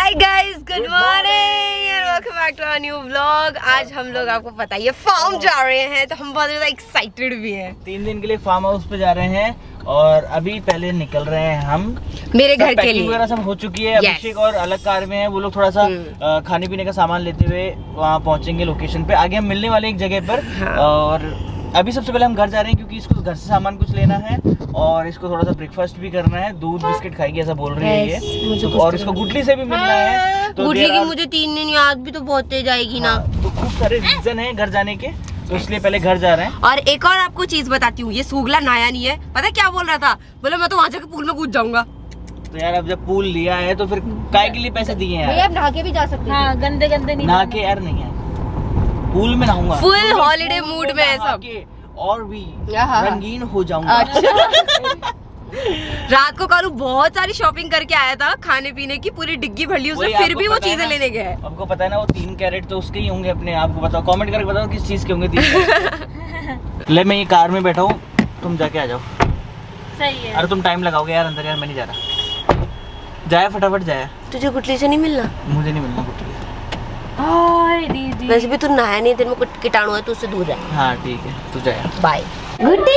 Hi guys, good morning and welcome back to our new vlog. आज हम लोग आपको पता ही है फार्म जा रहे हैं, तो हम बहुत ज्यादा एक्साइटेड भी हैं। 3 दिन के लिए फार्म हाउस पे जा रहे हैं और अभी पहले निकल रहे हैं हम मेरे घर के लिए। वगैरह सब हो चुकी है। अभिषेक और अलग कार में है, वो लोग थोड़ा सा खाने पीने का सामान लेते हुए वहाँ पहुंचेंगे लोकेशन पे। आगे हम मिलने वाले एक जगह पर। हाँ। और अभी सबसे पहले हम घर जा रहे हैं क्योंकि इसको घर से सामान कुछ लेना है और इसको थोड़ा सा ब्रेकफास्ट भी करना है। दूध बिस्किट खाएगी ऐसा बोल रही है ये। और इसको गुटली से भी मिलना है। तो गुटली की मुझे 3 दिन याद भी तो बहुत तेज आएगी ना। तो खूब सारे रीजन है घर जाने के, तो इसलिए पहले घर जा रहे हैं। और एक और आपको चीज बताती हूँ, ये सूगला नया नहीं है। पता क्या बोल रहा था? बोला मैं तो वहाँ जाकर पूल में कूद जाऊंगा। तो यार अब जब पूल लिया है तो फिर काय के लिए पैसे दिए हैं? आप नहा के भी जा सकते हैं। हाँ, गंदे गंदे नहीं नहा के यार नहीं है, पूल में नहाऊंगा। फुल हॉलिडे मूड में है सब। और भी रंगीन हो जाऊंगा। अच्छा। रात को कालू बहुत सारी शॉपिंग करके आया था, खाने पीने की पूरी डिग्गी भर ली उसने, फिर भी वो चीजें लेने गया है। आपको पता है ना, वो 3 कैरेट तो उसके ही होंगे अपने। आपको बताओ, कमेंट करके बताओ किस चीज के होंगे 3 कैरेट। ले मैं ये कार में बैठा हूँ, तुम जाके आ जाओ। सही है। अरे तुम टाइम लगाओगे यार अंदर, यार मैं नहीं जा रहा। जाए फटाफट जाए। तुझे गुटली से नहीं मिलना? मुझे नहीं मिलना गुटली। दीदी वैसे भी तू नहाया नहीं, तेरे में कुछ कीटाणु है तो उससे दूर रह। हाँ ठीक है, तू जाए। बाय। गुटली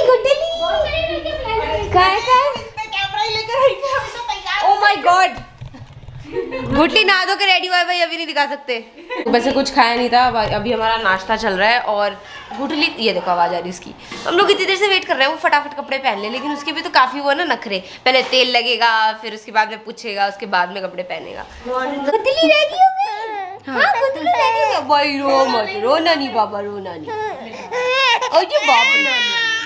ओह माय गॉड, गुटली नहा धो के रेडी हुआ है भाई, अभी नहीं दिखा सकते। वैसे कुछ खाया नहीं था, अभी हमारा नाश्ता चल रहा है। और गुटली, ये देखो आवाज आ रही उसकी। हम लोग इतनी देर से वेट कर रहे हैं वो फटाफट कपड़े पहन ले, लेकिन उसके भी तो काफी हुआ ना नखरे। पहले तेल लगेगा, फिर उसके बाद में पूछेगा, उसके बाद में कपड़े पहनेगा। गुटली रेडी हो गई। हाँ, गुटली रेडी हो गई। भाई रो मत, रोना नहीं बाबा, रोना नहीं। और ये बाबा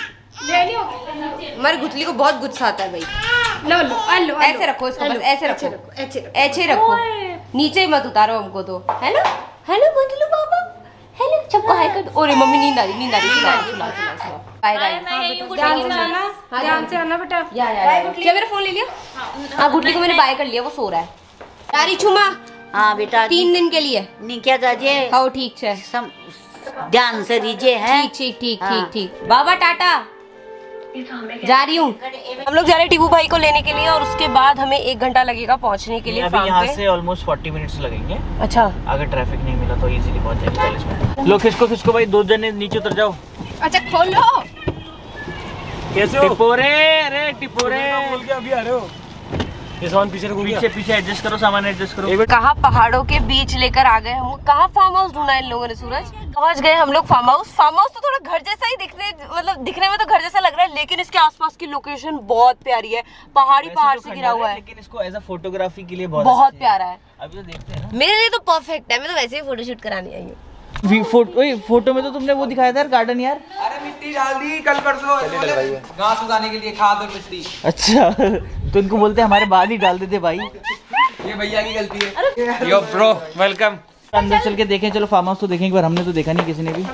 हमारी गुटली को बहुत गुस्सा आता है भाई। लो ऐसे रखो इसको, बस ऐसे रखो, ऐसे रखो, नीचे मत उतारो हमको तो, है ना? हेलो गुटलू बाबा, हेलो सबको हाय कर दो। अरे मम्मी नींद आ रही, बाय बाय। ध्यान से आना बेटा। क्या मेरा फोन ले लिया? हाँ, गुटली को मैंने बाय कर लिया, वो सो रहा है। यारी छुमा। हाँ बेटा, 3 दिन के लिए नहीं क्या जाजे। हाँ ठीक है, ध्यान से दीजिए है। ठीक। बाबा टाटा, जा रही हूँ। हम लोग जा रहे हैं टीबू भाई को लेने के लिए और उसके बाद हमें 1 घंटा लगेगा पहुँचने के लिए। अभी यहाँ से ऑलमोस्ट 40 मिनट्स लगेंगे। अच्छा, अगर ट्रैफिक नहीं मिला तो इजीली पहुँच जाएंगे 40 मिनट। लो खिसको भाई, 2 जने नीचे उतर जाओ। अच्छा खोलो। कैसे हो? टिपोरे, अरे टिपोरे बोल के अभी आ रहे हो? ये सामान पीछे एडजस्ट करो, सामान एडजस्ट करो। कहाँ पहाड़ों के बीच लेकर आ गए हम। कहाँ फार्म हाउस ढूंढा इन लोगों ने सूरज। पहुंच गए हम लोग फार्म हाउस। फार्म हाउस तो थोड़ा घर जैसा ही दिखने में तो घर जैसा लग रहा है, लेकिन इसके आसपास की लोकेशन बहुत प्यारी है। पहाड़ से घिरा हुआ है, लेकिन इसको एज अ फोटोग्राफी के लिए बहुत प्यारा है। अभी तो देखते हैं ना। मेरे लिए तो परफेक्ट है, मैं तो वैसे ही फोटोशूट कराने आई हूँ। फोटो में तो तुमने वो दिखाया था यार, गार्डन यार। अरे मिट्टी डाल दी कल परसों घास उगाने के लिए, खाद और मिट्टी। अच्छा, तो इनको बोलते हैं हमारे बाद ही डाल देते भाई। ये भैया की गलती है। Yo bro, welcome. अंदर चल के देखें, चलो फार्म हाउस तो देखें एक बार। हमने तो देखा नहीं किसी ने भी।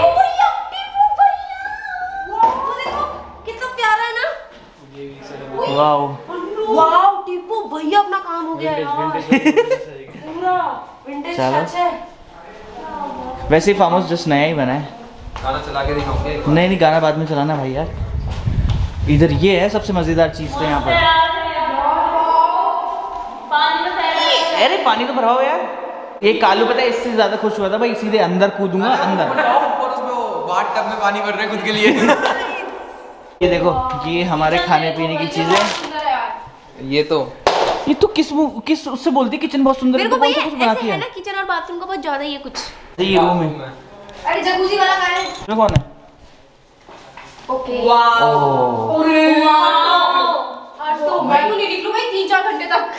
कितना प्यारा है ना। वाओ टीपू भैया, अपना काम हो गया पूरा विंटेज टच है। वैसे ही फार्म हाउस जस्ट नया ही बना है। गाना चला के दिखाऊंगे। नहीं, गाना बाद में चलाना भाई यार। इधर ये है सबसे मजेदार चीज तो यहाँ पर। अरे पानी तो भरा हुआ यार। ये कालू पता है इससे ज्यादा खुश हुआ था भाई, सीधे अंदर कूदूंगा अंदर। बाथ टब में पानी भर रहे खुद के लिए। ये देखो, ये हमारे खाने पीने की चीजें। ये तो किस उससे बोलती है किचन बहुत सुंदर है, कुछ बनाती है ना। किचन और बाथरूम का बहुत ज्यादा ही है कुछ। ये रूम है। अरे जकूजी वाला कहाँ है? ये कौन है? ओके, वाओ, तो मैं तो नहीं निकलूं भाई 3-4 घंटे तक।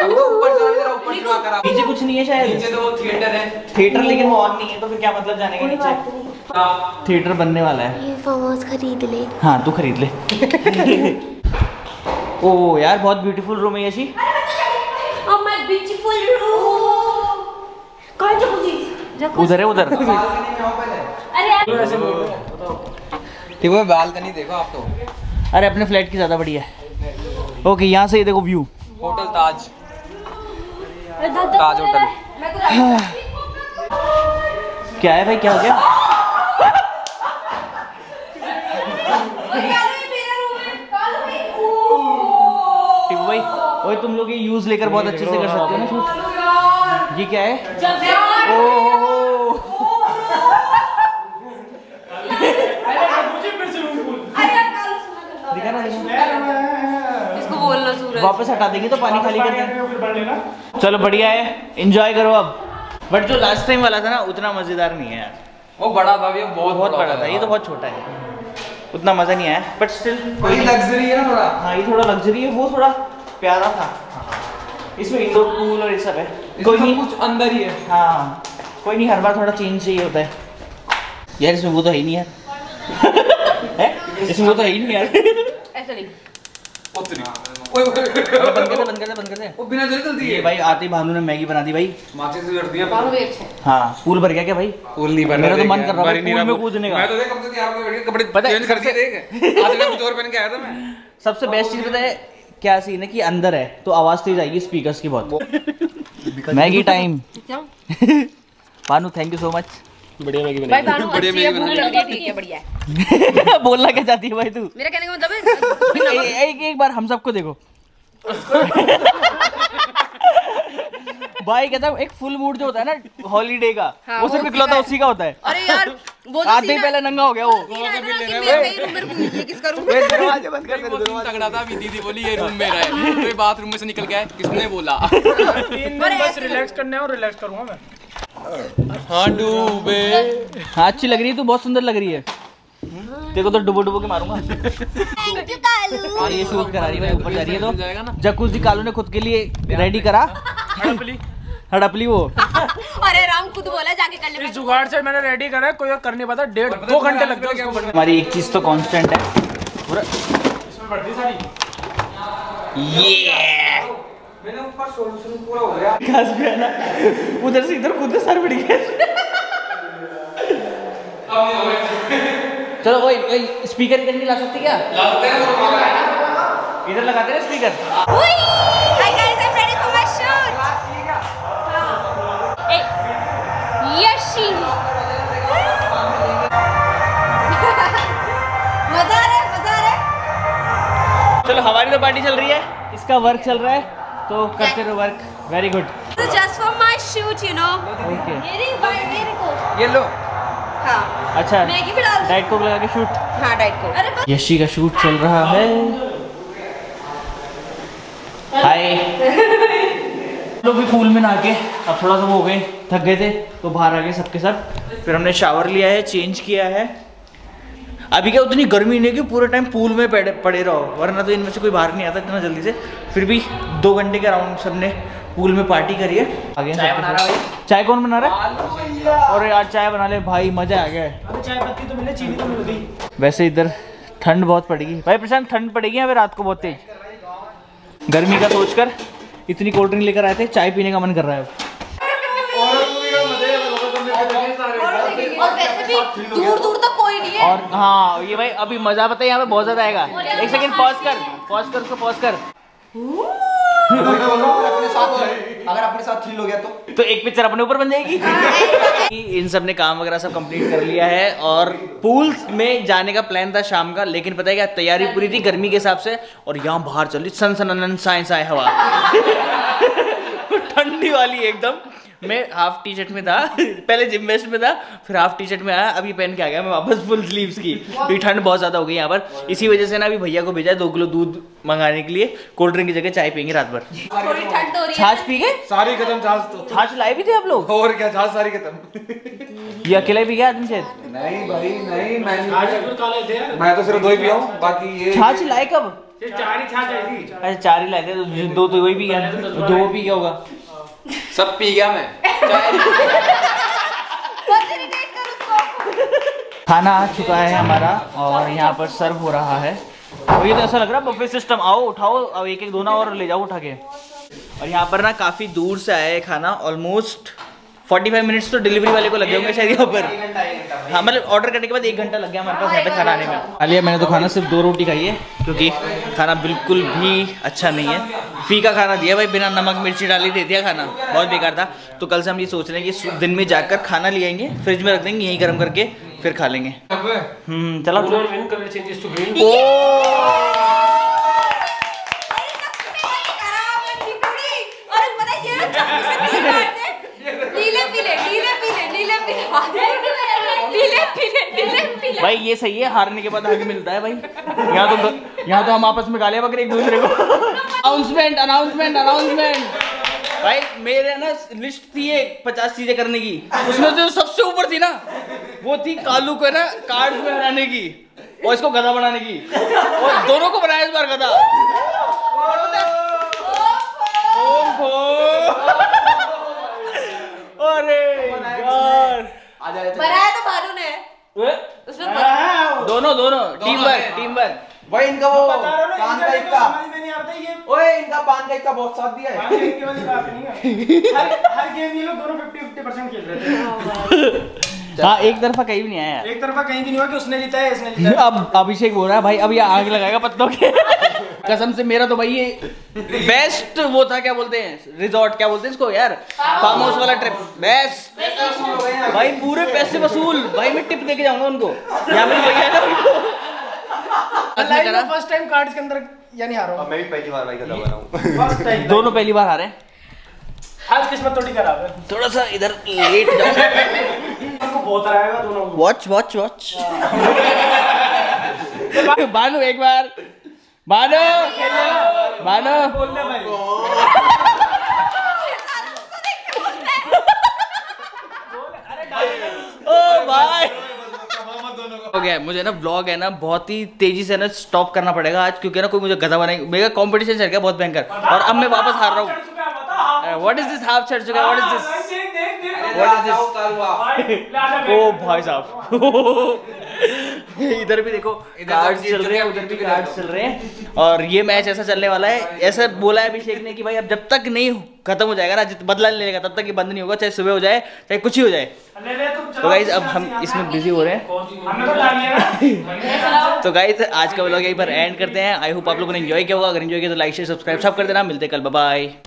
ऊपर नीचे कुछ नहीं है शायद। नीचे तो वो थिएटर है। थिएटर, लेकिन वो ऑन नहीं है, तो फिर क्या मतलब जाने का नीचे। थिएटर बनने वाला है। ये फार्म हाउस खरीद ले। हाँ तू खरीद ले। ओ यार बहुत ब्यूटीफुल रूम है ये। Oh my beautiful room। कहाँ है जकूजी? उधर है, उधर। अरे ठीक है, बालकनी देखो आप तो। अरे अपने फ्लैट की ज्यादा बढ़िया है। ओके, यहाँ से ये देखो view. Hotel Taj, Taj hotel. क्या है भाई, क्या हो गया? टिप्पू भाई, ओए तुम लोग ये यूज लेकर बहुत अच्छे से कर सकते हो ना शूट। ये क्या है? ओह दिखा ना, इसको बोलना सूरज। वापस हटा देंगे तो पानी खाली कर देंगे। चलो बढ़िया है, एंजॉय करो अब। बट जो लास्ट टाइम वाला था ना उतना मजेदार नहीं है यार। वो बड़ा था, ये बहुत बड़ा था, ये तो बहुत छोटा है, उतना मजा नहीं आया। बट स्टिल कोई लग्जरी है ना थोड़ा। हाँ ये थोड़ा लग्जरी है, वो थोड़ा प्यारा था। इसमें इंडोर पूल और ये सब है, कोई नहीं कुछ अंदर ही है। हाँ कोई नहीं, हर बार थोड़ा चेंज चाहिए होता है यार। इसमें वो तो है ही नहीं यार इसमें वो तो है ही नहीं यार। ऐसा नहीं, बंद कर दे। वो बिना जल्दी जल्दी ये है भाई आते ही भानु ने मैगी बना दी भाई। माचिस से जलती है। बालों भी अच्छे हैं। हाँ पूल भर गया क्या भाई? पूल नहीं बन मेरा रहा, तो मन कर रहा भर है ही नहीं पूल रहा। में कूदने का। मैं तो देख कब से तैयार होके बैठ गया, कपड़े पता है, चेंज कर दिए देख। आज मैं कुछ और पहन के आया था मैं। सबसे बेस्ट चीज पता है क्या सीन है कि अंदर है तो आवाज तेज आएगी स्पीकर्स की बहुत। Maggi time. Bhanu thank you so much. बढ़िया मैगी भाई बनाई। बानू बढ़िया अच्छी है, मैगी भूख बना लग रही है, ठीक है, बढ़िया है। बोलना क्या चाहती है भाई तू? मेरा कहने का मतलब है एक बार हम सबको देखो। भाई कहता हूँ एक फुल मूड जो होता है ना हॉलीडे का, हाँ, वो सिर्फ वो इकलौता उसी का होता है। अरे यार वो जो आधे ही पहले नंगा हो गया वो। किसका रूम? दरवाजे बंद कर दे। तगड़ा था, अभी दीदी बोली ये रूम मेरा है, तो ये बाथरूम में से निकल गया है, किसने बोला? 3 दिन बस रिलैक्स करने और रिलैक्स करूंगा मैं। हाँ डूबे। हाँ अच्छी लग रही है, तू बहुत सुंदर लग रही है। देखो तो डुबो डुबो के मारूंगा। और ये शूट करा रही है, ऊपर जा रही है तो जकूजी कालू ने खुद के लिए रेडी करा। हड़पली वो। अरे राम खुद बोला जाके कर ले। इस जुगाड़ से मैंने रेडी करा है, कोई और कर नहीं पाता। 1.5-2 घंटे लगते हैं उसको बनने हमारी एक चीज तो कांस्टेंट है पूरा। इसमें बढ़ती सारी। ये मैंने ऊपर सोल्यूशन पूरा हो गया। घास भी है ना, उधर से इधर कूदे सर बढ़ गया। चलो वही स्पीकर इधर नहीं ला सकती क्या? इधर लगाते हैं speaker. Hi guys, I'm ready for my shoot. Yashi मजा आ रहा है। चलो हमारी तो पार्टी चल रही है, इसका वर्क चल रहा है तो करते रहो work. Very good. This is just for my shoot, you know. Okay ये नहीं भाई मेरे को। ये लो। हाँ। अच्छा मैगी भी डाल दो। डाइट कोक लगा के शूट। हाँ डाइट को। अरे बस। यशी का शूट चल रहा है। हाय। लोग भी पूल में नहा के अब थोड़ा सा वो हो गए, थक गए थे तो बाहर आ गए सबके सब। फिर हमने शावर लिया है, चेंज किया है। अभी क्या उतनी गर्मी नहीं है कि पूरे टाइम पूल में पड़े रहो, वरना तो इनमें से कोई बाहर नहीं आता इतना जल्दी से। फिर भी 2 घंटे के अराउंड सबने पूल में पार्टी करी है। आगे चाय बना रहा है। चाय कौन बना रहा है? और यार चाय बना ले भाई, मजा आ गया है। चाय पत्ती तो मिले, चीनी तो मिल गई। वैसे इधर ठंड बहुत पड़ेगी भाई। प्रशांत ठंड पड़ेगी यहाँ पे रात को बहुत तेज। गर्मी का सोचकर इतनी कोल्ड ड्रिंक लेकर आए थे, चाय पीने का मन कर रहा है। और वैसे भी दूर दूर तक कोई नहीं है। और हाँ ये भाई अभी मजा पता है यहाँ पे बहुत ज्यादा आएगा। एक सेकंड पॉज कर उसको पॉज कर। अगर अपने साथ थ्रिल हो गया तो एक पिक्चर अपने ऊपर बन जाएगी। इन सब ने काम वगैरह सब कंप्लीट कर लिया है और पूल में जाने का प्लान था शाम का, लेकिन पता है क्या तैयारी पूरी थी गर्मी के हिसाब से। और यहाँ बाहर चल रही सन साइंस आए हवा ठंडी वाली एकदम। मैं हाफ टी शर्ट में था, पहले जिम वेस्ट में था, फिर हाफ टी शर्ट में आया, अभी पहन के आ गया मैं वापस फुल स्लीव्स की। तो ठंड बहुत ज्यादा हो गई यहाँ पर, इसी वजह से ना अभी भैया को भेजा है 2 किलो दूध मंगाने के लिए। कोल्ड ड्रिंक की जगह चाय पियेंगे रात भर। थोड़ी ठंड हो रही है। छाछ पी गए? सारी खत्म छाछ तो। छाछ लाए भी थे आप लोग? और क्या छाछ सारी खत्म। ये अकेले भी गया आदमी शायद? नहीं भाई नहीं, मैं मैं तो सिर्फ 2 ही पिया हूँ, बाकी ये छाछ लाए कब? 4 ही छाछ आई थी। अच्छा 4 ही लाए थे, तो 2 तो वही भी गया, 2 पी गया होगा। सब पी गया मैं। खाना आ चुका है हमारा और यहाँ पर सर्व हो रहा है। और ये तो ऐसा लग रहा है बफे सिस्टम। आओ उठाओ, अब एक दो ना और ले जाओ उठा के। और यहाँ पर ना काफ़ी दूर से आया है खाना, ऑलमोस्ट 45 मिनट्स तो डिलीवरी वाले को लगे होंगे शायद यहाँ पर। हाँ मतलब ऑर्डर करने के बाद 1 घंटा लग गया हमारे पास यहाँ पे खाना आने में। हालिया मैंने तो खाना सिर्फ 2 रोटी खाई है क्योंकि खाना बिल्कुल भी अच्छा नहीं है। फीका खाना दिया भाई, बिना नमक मिर्ची डाली दे दिया खाना, बहुत बेकार था। तो कल से हम ये सोच रहे हैं कि दिन में जाकर खाना ले आएंगे, फ्रिज में रख देंगे, यहीं गर्म करके फिर खा लेंगे। चलो कलर चेंजेस टू ग्रीन। भाई ये सही है, हारने के बाद हक मिलता है भाई। यहाँ तो हम आपस में गालियां बकरे एक दूसरे को। Announcement announcement announcement. भाई मेरे ना लिस्ट थी 50 चीजें करने की, उसमें जो सबसे ऊपर थी ना वो थी कालू को ना कार्ड्स में हराने की और इसको गधा बनाने की, और दोनों को बनाया इस बार गधा। अरे यार बनाया तो भानु ने, उसमें दोनों टीम वर्क। भाई इनका वो पान का इक्का ओए इनका पान का इक्का बहुत साथ दिया है। हर गेम ये लोग दोनों 50-50% खेल रहे थे। हाँ एक तरफा कहीं भी नहीं आया यार। एक तरफा कहीं भी नहीं हुआ कि उसने जीता है इसने जीता है। अब अभिषेक बोल रहा है भाई अब ये आग लगाएगा पत्तों के। कसम से मेरा तो भाई ये बेस्ट वो था, क्या बोलते हैं रिजॉर्ट, क्या बोलते हैं इसको यार, फार्म हाउस वाला ट्रिप बेस्ट भाई, पूरे पैसे वसूल भाई। मैं टिप देके जाऊंगा उनको, यहाँ पे भैया ना मैं फर्स्ट टाइम कार्ड्स के अंदर यानी हारा हूं। मैं भी पहली बार भाई गधा बना हूं। फर्स्ट टाइम दोनों पहली बार हारे। आज किस्मत थोड़ी खराब है, थोड़ा सा इधर लेट जाओ। उनको बहुत आएगा दोनों को। Watch watch watch. बानू एक बार, बानू बानू बोलने भाई ओ भाई हो गया। मुझे ना व्लॉग है ना बहुत ही तेजी से ना स्टॉप करना पड़ेगा आज, क्योंकि ना कोई मुझे गधा बनाएगा। मेरा कंपटीशन चल गया बहुत भयंकर और अब मैं वापस हार रहा हूँ। व्हाट इज दिस हाफ चढ़ चुका है, व्हाट इज दिस। ओ भाई साहब इधर भी देखो कार्ड्स चल रहे हैं, उधर भी कार्ड्स चल रहे हैं, और ये मैच ऐसा चलने वाला है। ऐसा बोला है अभिषेक ने कि भाई अब जब तक नहीं खत्म हो जाएगा ना, बदला नहीं लेगा तब तक ये बंद नहीं होगा, चाहे सुबह हो जाए चाहे कुछ ही हो जाए। तो गाइज अब हम इसमें बिजी हो रहे हैं। तो गाइज आज का व्लॉग यहीं पर एंड करते हैं। आई होप आप लोगों ने एंजॉय किया होगा। अगर एंजॉय किया तो लाइक शेयर सब्सक्राइब सब कर देना। मिलते हैं कल, बाय बाय।